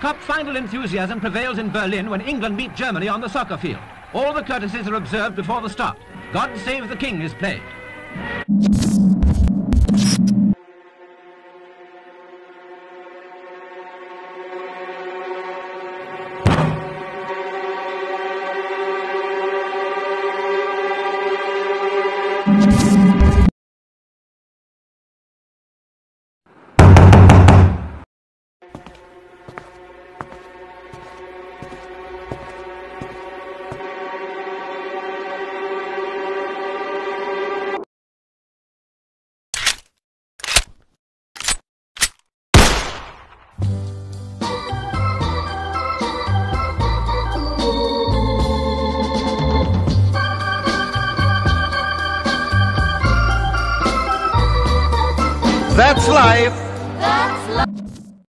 cup final enthusiasm prevails in Berlin when England meet Germany on the soccer field. All the courtesies are observed before the start. God Save the King is played. That's life.